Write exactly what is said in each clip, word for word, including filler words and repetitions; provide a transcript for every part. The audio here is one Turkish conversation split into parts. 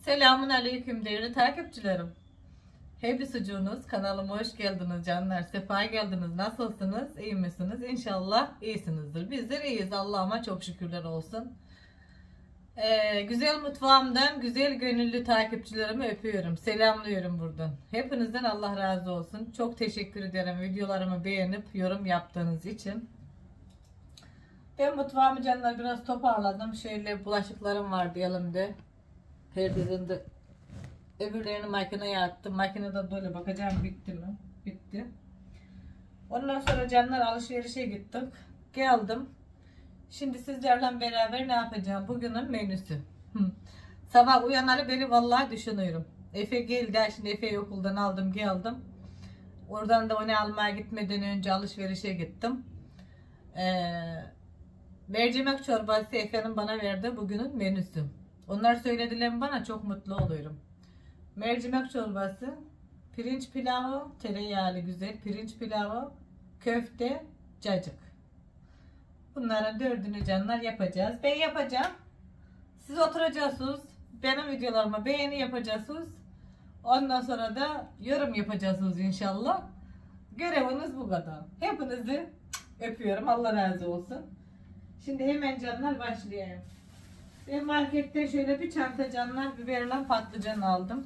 Selamun aleyküm değerli takipçilerim. Hepsicunuz kanalıma hoş geldiniz canlar. Sefa geldiniz. Nasılsınız? İyi misiniz? İnşallah iyisinizdir. Bizler iyiyiz. Allah'ıma çok şükürler olsun. Ee, güzel mutfağımdan güzel gönüllü takipçilerimi öpüyorum. Selamlıyorum buradan. Hepinizden Allah razı olsun. Çok teşekkür ederim videolarımı beğenip yorum yaptığınız için. Ben mutfağımı canlar biraz toparladım. Şöyle bulaşıklarım vardı elimde. Perdeden de öbürlerini makineye attım. Makinede böyle bakacağım bitti mi? Bitti. Ondan sonra canlar alışverişe gittim. Geldim. Şimdi sizlerle beraber ne yapacağım? Bugünün menüsü. Sabah uyanalı beni vallahi düşünüyorum. Efe geldi. Şimdi Efe'yi okuldan aldım geldim. Oradan da onu almaya gitmeden önce alışverişe gittim. Ee, mercimek çorbası Efe'nin bana verdi bugünün menüsü. Onlar söylediler bana, çok mutlu oluyorum. Mercimek çorbası, pirinç pilavı, tereyağlı güzel pirinç pilavı, köfte, cacık. Bunların dördünü canlar yapacağız. Ben yapacağım. Siz oturacaksınız. Benim videolarıma beğeni yapacaksınız. Ondan sonra da yorum yapacaksınız inşallah. Göreviniz bu kadar. Hepinizi öpüyorum. Allah razı olsun. Şimdi hemen canlar başlayayım. Ben markette şöyle bir çanta canlar biberle patlıcan aldım.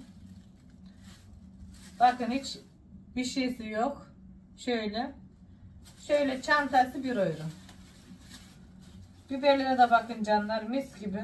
Bakın hiç bir şeysi yok. Şöyle. Şöyle çantası bir euro. Biberlere de bakın canlar, mis gibi.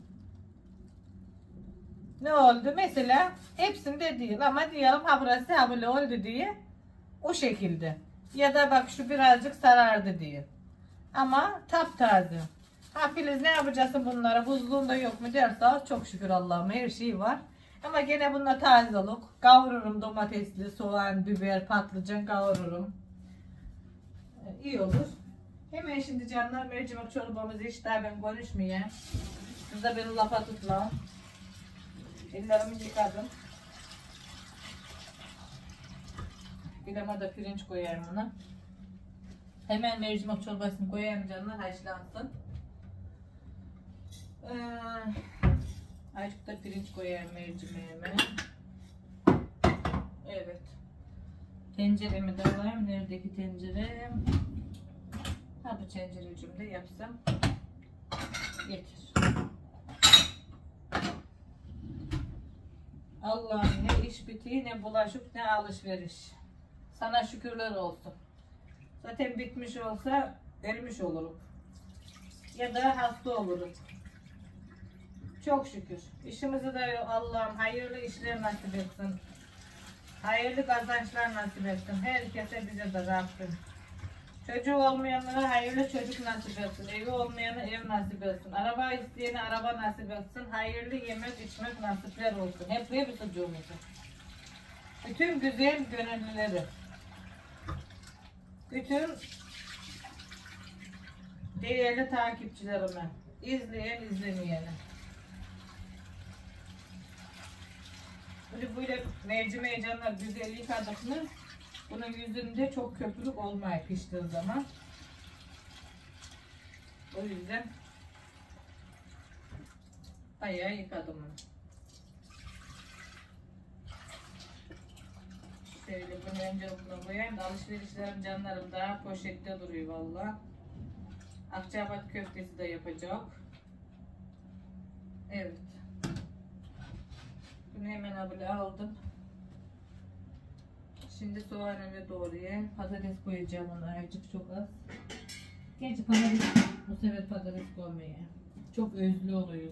Ne oldu? Mesela hepsinde değil ama diyelim ha burası ha böyle oldu diye. O şekilde. Ya da bak şu birazcık sarardı diye. Ama taptaze. Ha Filiz ne yapacaksın bunlara? Buzluğunda yok mu derse çok şükür Allah'ıma her şey var. Ama gene bununla tazelik. Kavururum domatesli, soğan, biber, patlıcan kavururum. İyi olur. Hemen şimdi canlar mercimek çorbamızı hiç daha ben konuşmayayım. Siz de beni lafa tutma. Ellerimi yıkadım. Bileme de pirinç koyayım buna. Hemen mercimek çorbasını koyayım canlar, haşlansın. Ee, azıcık da pirinç koyayım mercimeğime. Evet. Tenceremi de alayım. Neredeki tencerem? Ha bu tencerecimde yapsam yeter. Allah'ım ne iş bitiği, ne bulaşık, ne alışveriş. Sana şükürler olsun. Zaten bitmiş olsa ölmüş olurum. Ya da hasta olurum. Çok şükür. İşimizi de Allah'ım hayırlı işler nasip etsin. Hayırlı kazançlar nasip etsin. Herkese, bize de Rabbim. Çocuğu olmayanlara hayırlı çocuk nasip etsin. Evi olmayana ev nasip etsin. Araba isteyene araba nasip etsin. Hayırlı yemek içmek nasipler olsun. Hep hep çocuğumuzu. Bütün güzel gönüllüleri. Bütün değerli takipçilerime. İzleyen izlemeyene. Böyle böyle mercimeği canlar güzel yıkadık mı bunun yüzünde çok köpürük olmaya piştiği zaman. O yüzden bayağı yıkadım onu. Şöyle bunu önce buna koyayım da alışverişlerim canlarım daha poşette duruyor valla. Akçaabat köftesi de yapacak. Evet. Bunu hemen böyle aldım. Şimdi soğanımı doğrayayım. Patates koyacağım ona azıcık, çok az. Gerçi patates bu sefer patates koymayayım. Çok özlü oluyor.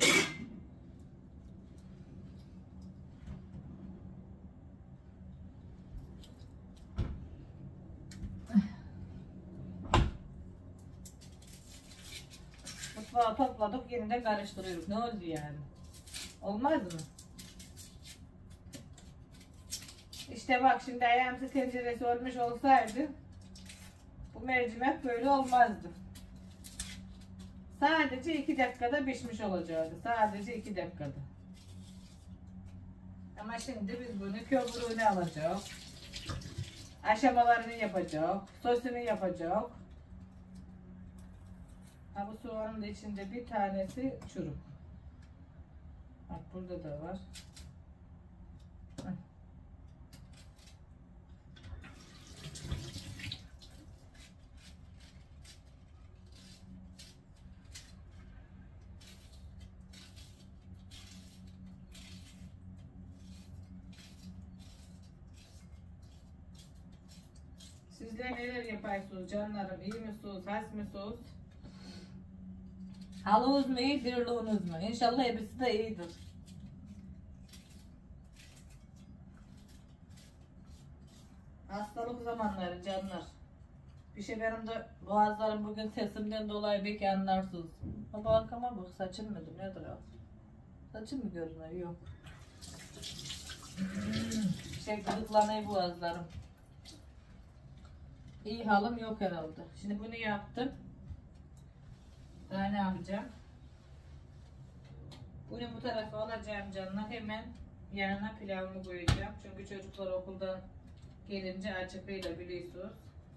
Mutfağı topladık, yeniden karıştırıyoruz. Ne oldu yani? Olmaz mı? İşte bak şimdi ayağımsı tenceresi olmuş olsaydı bu mercimek böyle olmazdı. Sadece iki dakikada pişmiş olacaktı. Sadece iki dakikada. Ama şimdi biz bunu kömürünü alacağız. Aşamalarını yapacağız. Sosunu yapacağız. Ha bu soğanın da içinde bir tanesi çürük. Bak burada da var. Sizler neler yaparsınız canlarım? İyi misiniz? Has mısınız? Halınız mı iyi, dirliğiniz mi? İnşallah hepsi de iyidir. Hastalık zamanları canlar. Bir şey benim de boğazlarım bugün sesimden dolayı belki anlarsınız. Ama arkama bak, saçım mıdır nedir o? Saçım mı görünüyor? Yok. Şey gıdıklanıyor boğazlarım. İyi halim yok herhalde. Şimdi bunu yaptım. Daha ne yapacağım? Bunu bu tarafa alacağım canlar. Hemen yanına pilavımı koyacağım. Çünkü çocuklar okuldan gelince acıkıyla biliyorsunuz.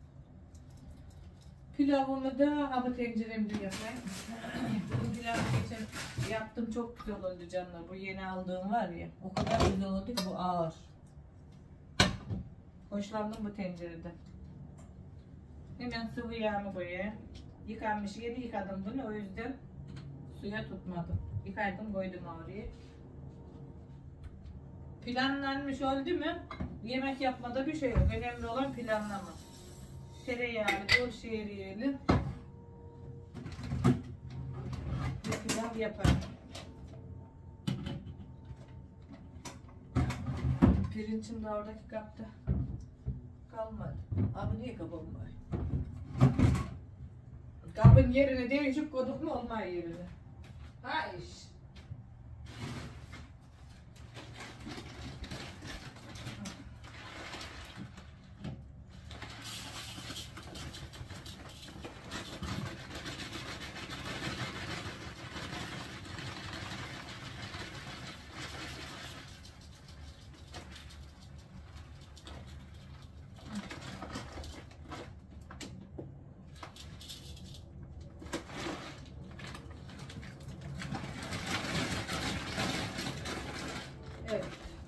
Pilavımı da hava tenceremde yapayım. Bu pilavı geçen yaptım, çok güzel oldu canlar. Bu yeni aldığım var ya, o kadar güzel oldu ki bu ağır. Hoşlandım bu tencerede. Hemen sıvı yağımı koyayım. Yıkanmış, yeni yıkadım bunu, o yüzden suya tutmadım. Yıkaydım, koydum oraya. Planlanmış oldu mu? Yemek yapmada bir şey yok. Önemli olan planlama. Tereyağlı, bol şehriyeli bir pilav yaparım. Pirincim de oradaki kapta kalmadı. Abi niye kabım var? Kabın yerine değişik koyduk mu olmaz yerine. Ha iş. Evet.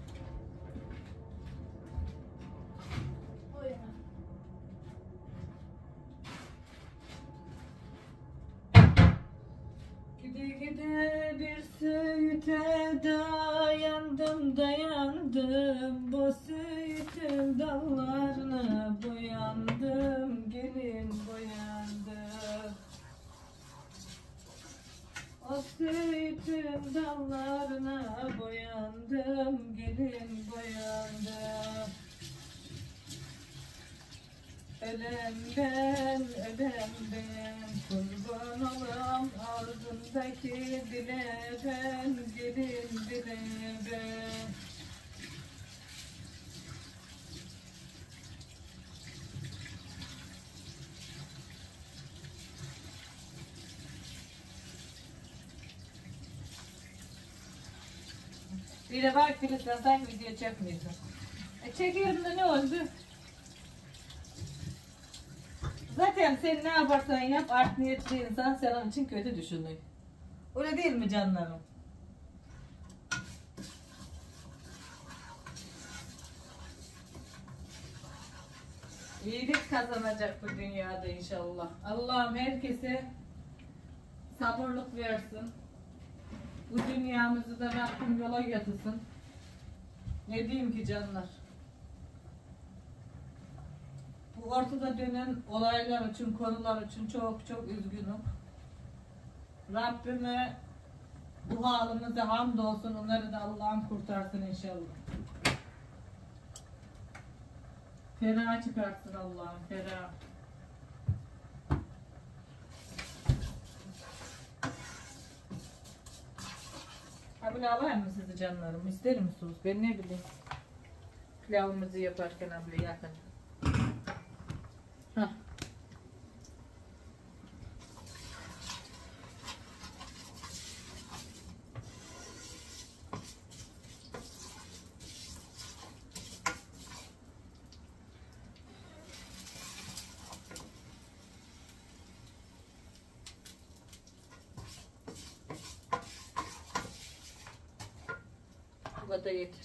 Gide gide bir söğüte dayandım dayandım, bu söğütün dallarına boyandım, gelin boyandım. O söğütün dallarına boyandım, gelin boyandım. Ölem ben, ölem ben, kurban olam ağzındaki dile ben, gelin dile ben. Bir de bak Filiz'le sen video çekmiyorsun. E çekiyorum da ne oldu? Zaten sen ne yaparsan yap, art niyetli insan senin için kötü düşünüyor. Öyle değil mi canlarım? İyilik kazanacak bu dünyada inşallah. Allah'ım herkese sabırlık versin. Bu dünyamızı da Rabbim yola yatırsın. Ne diyeyim ki canlar? Bu ortada dönen olaylar için, konular için çok çok üzgünüm. Rabbime bu halimize hamdolsun, onları da Allah'ım kurtarsın inşallah. Ferah çıkartsın Allah'ım, ferah. Ha bunu alayım mı sizi canlarım? İster misiniz? Ben ne bileyim. Pilavımızı yaparken abla yakın. Hah. Bu kadar yeter.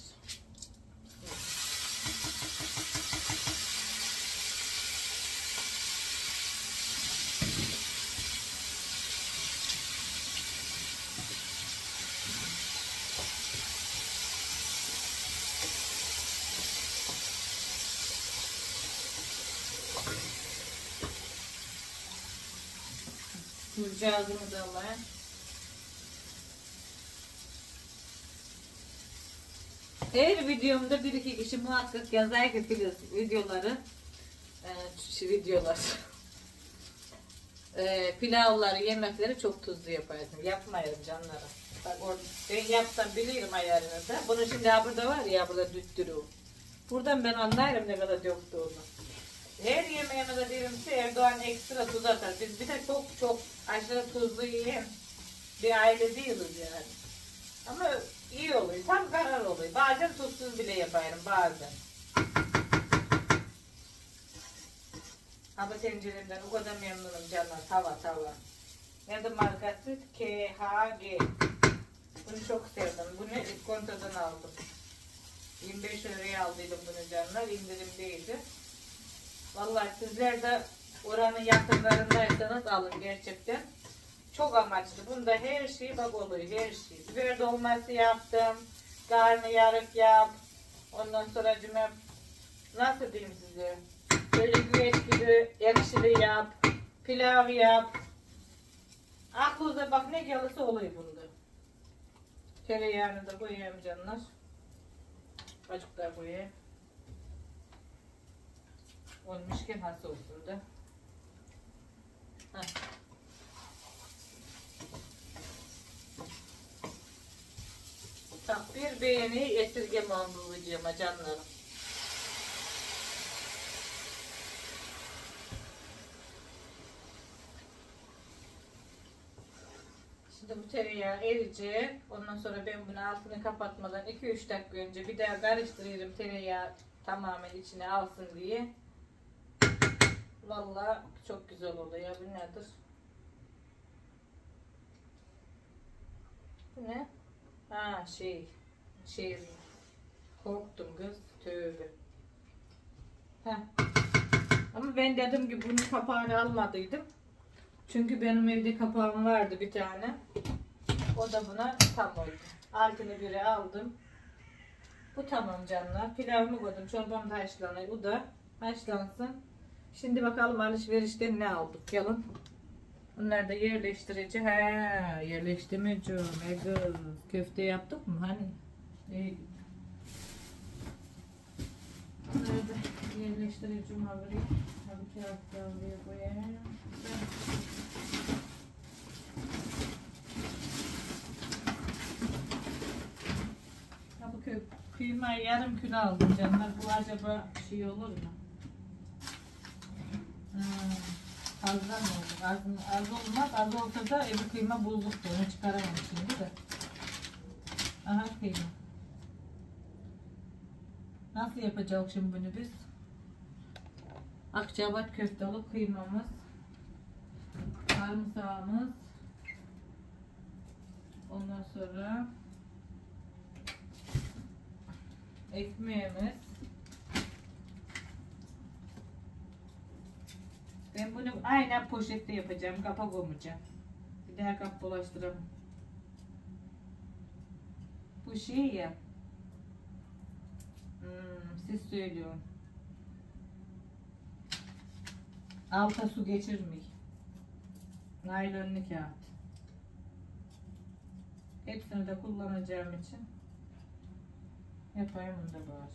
Tuzcağızımı da alayım. Her videomda bir iki kişi muhakkak yazar ki Filiz videoları e, videolar e, pilavları, yemekleri çok tuzlu yaparsın. Yapmayalım canlarım. Bak orada ben yapsam bilirim ayarını da. Bunu şimdi ya burada var ya burada düttürü. Buradan ben anlarım ne kadar döktüğünü. Her yemeğime de diyelim ki Erdoğan ekstra tuz atar. Biz bir de çok çok aşırı tuzlu yiyen bir aile değiliz yani. Ama iyi oluyor. Tam karar oluyor. Bazen tuzsuz bile yaparım bazen. Ama tenceremden o kadar memnunum canlar. Tava tava. Nerede markası? K H G. Bunu çok sevdim. Bunu İskonto'dan aldım. yirmi beş liraya aldıydım bunu canlar. İndirimdeydi. Vallahi sizler de oranın yakınlarındaysanız alın gerçekten. Çok amaçlı. Bunda her şey bak oluyor. Her şey. Biber dolması yaptım. Karnıyarık yap. Ondan sonra cüme nasıl diyeyim size? Böyle güveç gibi ekşili yap. Pilav yap. Aklınıza bak ne gelirse oluyor bunda. Tereyağını da koyayım canlar. Azıcık daha koyayım. Olmuşken has olsun da. Heh. Tak bir beğeni esirgeme bulacağım canlarım. Şimdi bu tereyağı eriyecek. Ondan sonra ben bunu altını kapatmadan iki üç dakika önce bir daha karıştırıyorum tereyağı tamamen içine alsın diye. Vallahi çok güzel oluyor ya. Bu nedir? Bu ne? Ha şey. Şey. Korktum kız. Tövbe. Heh. Ama ben dedim ki bunun kapağını almadıydım. Çünkü benim evde kapağım vardı bir tane. O da buna tam oldu. Altını biri aldım. Bu tamam canlar. Pilavımı koydum. Çorbam da haşlanıyor. Bu da haşlansın. Şimdi bakalım alışverişte ne aldık. Gelin. Bunları da yerleştirici. He, yerleştirmeyeceğim. Evet. Köfte yaptık mı? Hani? İyi. Bunları da yerleştireceğim haberi. Tabii ki buraya koyayım. Ha bu kö kıymayı yarım kilo aldım canlar. Bu acaba şey olur mu? Hmm. Fazla mı olur? Az, az olmaz. Az olsa da evi kıyma bozuktu. Onu çıkaramam şimdi de. Aha kıyma. Nasıl yapacağız şimdi bunu biz? Akçabat köfteli kıymamız. Sarımsağımız. Ondan sonra ekmeğimiz. Ben bunu aynen poşette yapacağım. Kapak koyacağım. Bir daha kap bulaştıramam. Bu şey ya. Hmm, siz söylüyorum. Alta su geçirmiyor. Naylonlu kağıt. Hepsini de kullanacağım için yapayım bunu da bari.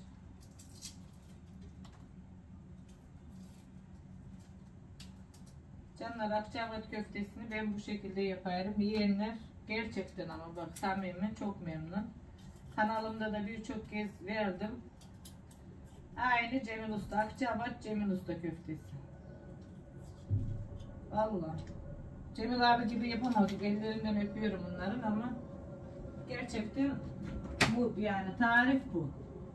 Canlar akçabat köftesini ben bu şekilde yaparım. Yiyenler gerçekten ama bak samimi çok memnun. Kanalımda da birçok kez verdim. Aynı Cemil Usta. Akçabat Cemil Usta köftesi. Vallahi. Cemil abi gibi yapamadık. Ellerinden öpüyorum onların ama gerçekten bu yani tarif bu.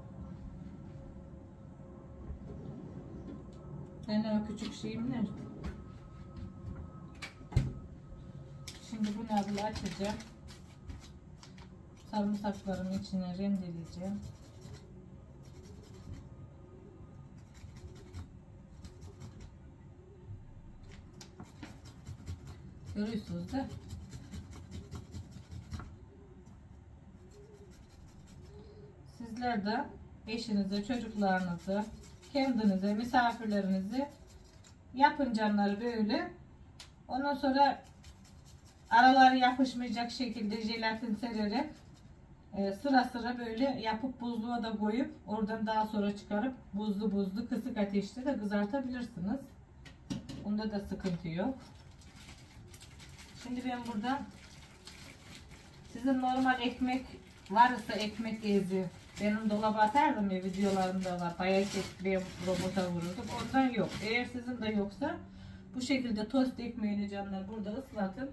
Ben o küçük şeyim nerede? Şimdi bunu abla açacağım. Sarımsaklarımın içine rendeleyeceğim. Görüyorsunuz da. Sizler de eşinize, çocuklarınızı, kendinize, misafirlerinizi yapın canları böyle. Ondan sonra araları yapışmayacak şekilde jelatin sererek e, sıra sıra böyle yapıp buzluğa da koyup oradan daha sonra çıkarıp buzlu buzlu kısık ateşte de kızartabilirsiniz. Bunda da sıkıntı yok. Şimdi ben burada sizin normal ekmek varsa ekmek ezi benim dolaba atardım ya, videolarımda var. Bayağı ekmeği robota vururdum. Ondan yok. Eğer sizin de yoksa bu şekilde tost ekmeğini canlar burada ıslatın.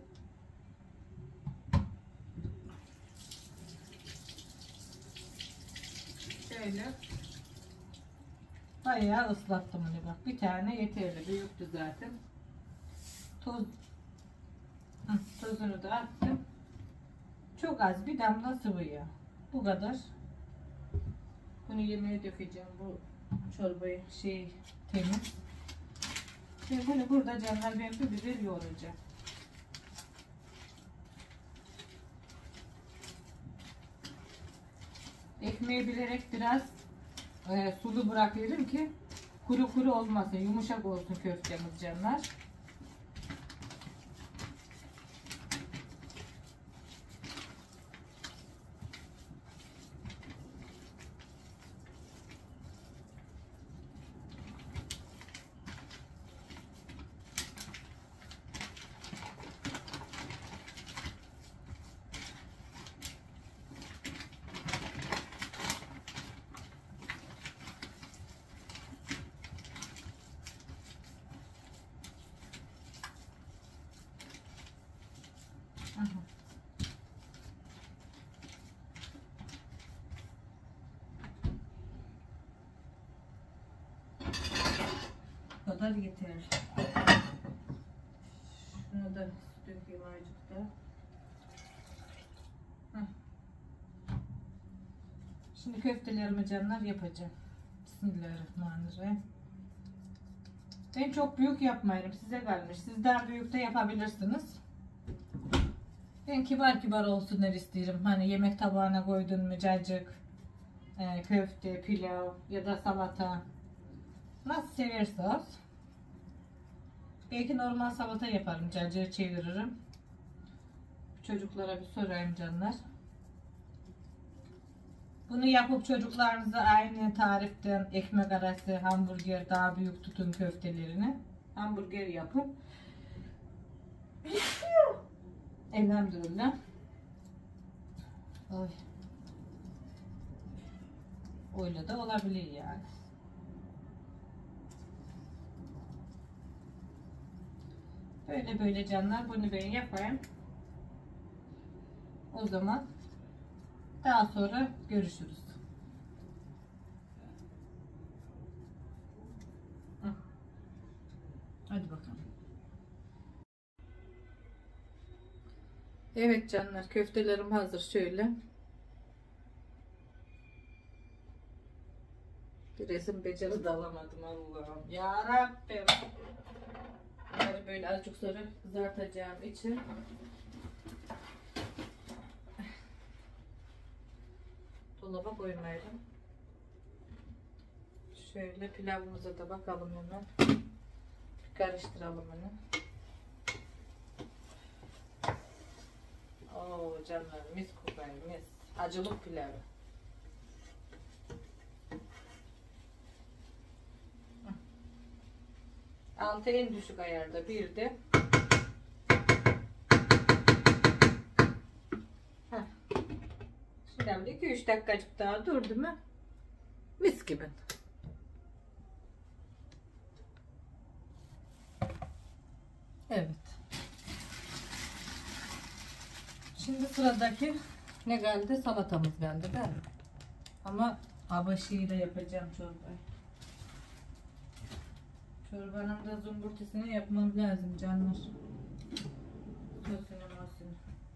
Şöyle bayağı ıslattım onu bak. Bir tane yeterli. Büyüktü zaten. Toz Hı, tozunu da attım. Çok az bir damla sıvı yağ. Bu kadar. Bunu yemeğe dökeceğim. Bu çorbayı şey temiz. Şimdi bunu burada canlar ben bir biber yoğuracağım. Ekmeği bilerek biraz e, sulu bırakıyorum ki kuru kuru olmasın. Yumuşak olsun köftemiz canlar. Bu kadar yeter. Şunu da dökeyim azıcık da. Heh. Şimdi köftelerimi canlar yapacağım. Bismillahirrahmanirrahim. Ben çok büyük yapmayayım. Size kalmış. Siz daha büyük de yapabilirsiniz. Ben kibar kibar olsunlar isterim. Hani yemek tabağına koydun mu cacık, e, köfte, pilav ya da salata. Nasıl severseniz. Belki normal salata yaparım. Cacığı çeviririm. Çocuklara bir sorayım canlar. Bunu yapıp çocuklarınıza aynı tariften ekmek arası hamburger daha büyük tutun köftelerini. Hamburger yapın. Elhamdülillah. Oy. Öyle de olabilir yani. Böyle böyle canlar, bunu ben yapayım. O zaman daha sonra görüşürüz. Hadi bakalım. Evet canlar, köftelerim hazır şöyle. Bir resim beceri de alamadım Allah'ım. Ya Rabbim. Bunları böyle azıcık sonra kızartacağım için. Dolaba koymayalım. Şöyle pilavımıza da bakalım hemen. Bir karıştıralım onu. Oo canlar, mis kokar mis. Acılık pilavı. Altı en düşük ayarda bir de. Heh. Şimdi iki üç dakikacık daha durdu mu? Mis gibi. Evet. Şimdi sıradaki ne geldi? Salatamız geldi değil mi? Ama habaşıyla yapacağım çorbayı. Çorbanın da zumburtasını yapmam lazım canlar. Sosunu mosunu.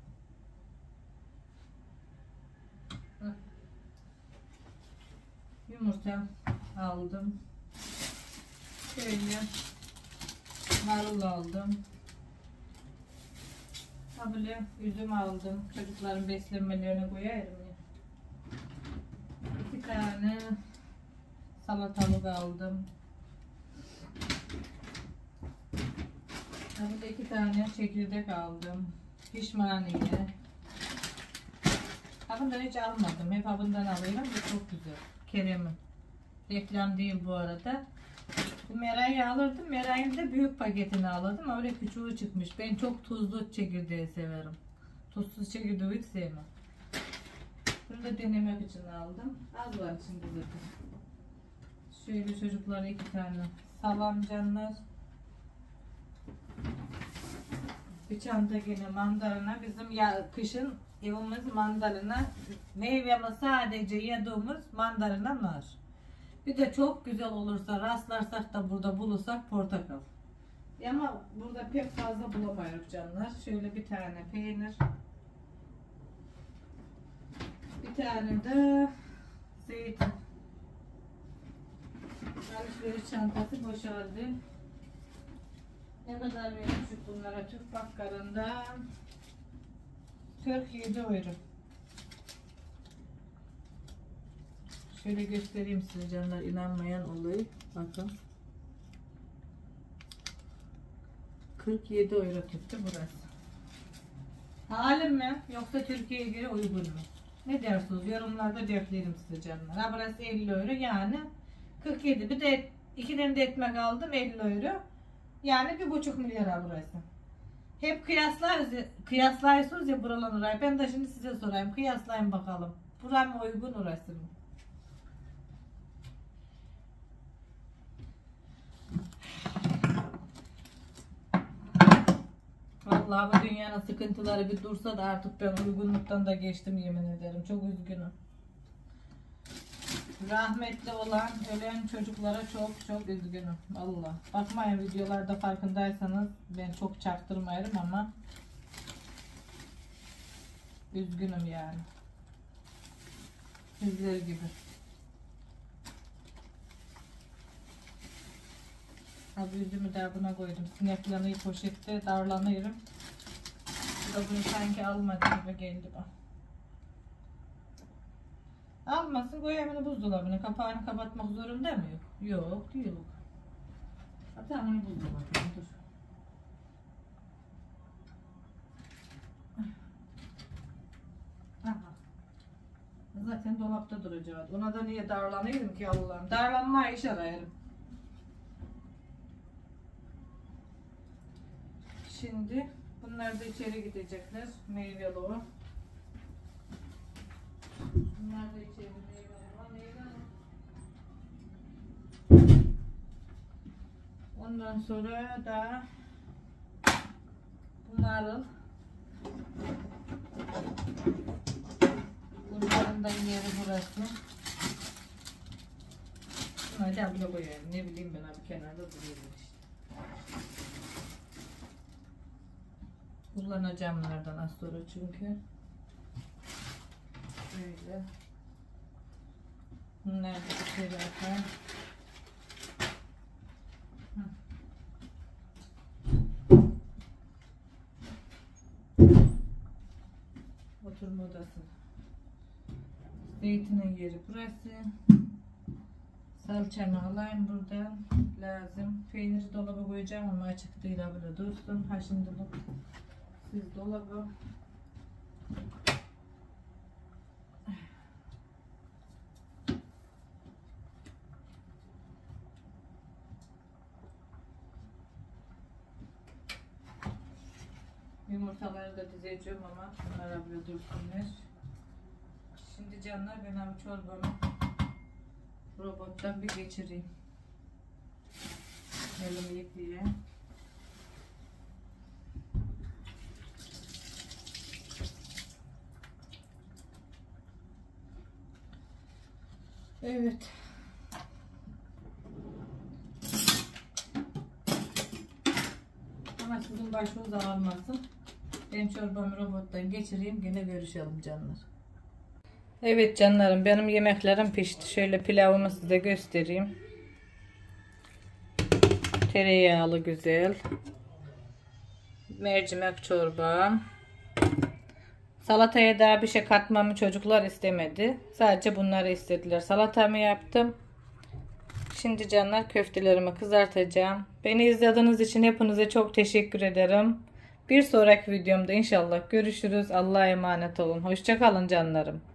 Yumurta aldım. Şöyle marul aldım. Ha böyle üzüm aldım. Çocukların beslenmelerine koyarım ya. İki tane salatalık aldım. Ha burada iki tane çekirdek aldım. Pişmaniye. Abından hiç almadım. Hep abından alıyorum ve çok güzel. Kerem'in. Reklam değil bu arada. Bu Meray'ı alırdım. Meray'ın da büyük paketini alırdım. Öyle küçüğü çıkmış. Ben çok tuzlu çekirdeği severim. Tuzsuz çekirdeği hiç sevmem. Bunu da denemek için aldım. Az var içinde zaten. Şöyle çocuklara iki tane salam canlar. Bir çanta yine mandalina. Bizim ya kışın evimiz mandalina. Meyvemi sadece yediğimiz mandalina var. Bir de çok güzel olursa rastlarsak da burada bulursak portakal. Ama burada pek fazla bulamayız canlar. Şöyle bir tane peynir. Bir tane de zeytin. Alışveriş çantası boşaldı. Ne kadar vermişik bunlara Türk bakkalından? kırk yedi euro. Şöyle göstereyim size canlar, inanmayan olayı. Bakın. kırk yedi euro tuttu burası. Halim mi? Yoksa Türkiye'ye göre uygun mu? Ne dersiniz? Yorumlarda beklerim size canlar. Ha burası elli euro yani kırk yedi. Bir de iki tane de ekmek aldım elli euro. Yani bir buçuk milyar burası. Hep kıyaslarız, kıyaslayıyorsunuz ya buraların orayı. Ben de şimdi size sorayım. Kıyaslayın bakalım. Buraya mı uygun, orası mı? Vallahi bu dünyanın sıkıntıları bir dursa da artık ben uygunluktan da geçtim, yemin ederim. Çok üzgünüm. Rahmetli olan, ölen çocuklara çok çok üzgünüm. Vallahi. Bakmayın videolarda, farkındaysanız ben çok çaktırmayarım ama üzgünüm yani. Sizler gibi. Abi üzümü de buna koydum. Sineklanıyı poşette darlanıyorum. Bu da bunu sanki almadı gibi geldi bana. Almasın, koyamını buzdolabına. Kapağını kapatmak zorunda mı? Yok. Yok, yok. Hatta onu buzdolabına dur. Aha. Zaten dolapta duracak. Ona da niye darlanıyorum ki Allah'ım? Darlanmaya iş arayarım. Şimdi bunlar da içeri gidecekler. Meyveli o. Bunlar da içeri meyveli o. Meyveli. Ondan sonra da marul. Bunların da yeri burası. Bunları da abla koyayım. Ne bileyim ben abi, kenarda duruyor işte. Kullanacağım bunlardan az sonra çünkü. Böyle. Bunlar da içeri atar. Oturma odası. Zeytinin yeri burası. Salçamı alayım buradan. Lazım. Peyniri dolaba koyacağım ama açık değil, böyle dursun. Ha şimdi bu. Siz dolabı. Yumurtaları da dizeceğim ama bunlara böyle dursunlar. Şimdi canlar, ben abi çorbamı robottan bir geçireyim. Elimi yıkayayım. Evet. Ama sizin başınız ağrımasın. Ben çorbamı robottan geçireyim, yine görüşelim canlar. Evet canlarım, benim yemeklerim pişti. Şöyle pilavımı size göstereyim. Tereyağlı güzel. Mercimek çorbam. Salataya daha bir şey katmamı çocuklar istemedi. Sadece bunları istediler. Salatamı yaptım. Şimdi canlar köftelerimi kızartacağım. Beni izlediğiniz için hepinize çok teşekkür ederim. Bir sonraki videomda inşallah görüşürüz. Allah'a emanet olun. Hoşça kalın canlarım.